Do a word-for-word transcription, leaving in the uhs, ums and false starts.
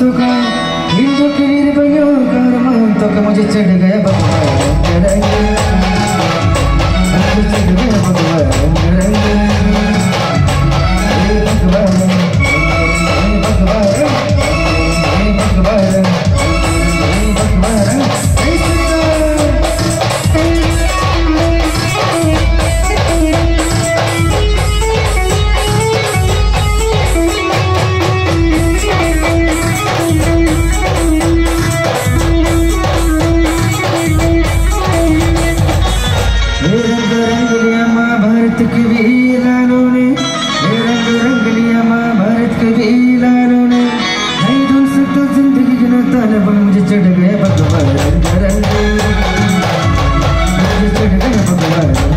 महंतों का, हिंदू के वीर भाइयों का और महंतों का मुझे चढ़ गया भगवा रंग रंग, मुझे चढ़ गया भगवा रंग रंग, हे भगवा रंग, हे भगवा रंग, हे भगवा रंग, हे भगवा रंग, हे श्री राम। महाभारत के वीरानों ने रंग रंग लिया, महाभारत के वीरानों ने नहीं धुल सकता जिंदगी के नाता न बन, मुझे चढ़ गया भगवा रंग रंग, मुझे चढ़ गया भगवा रंग।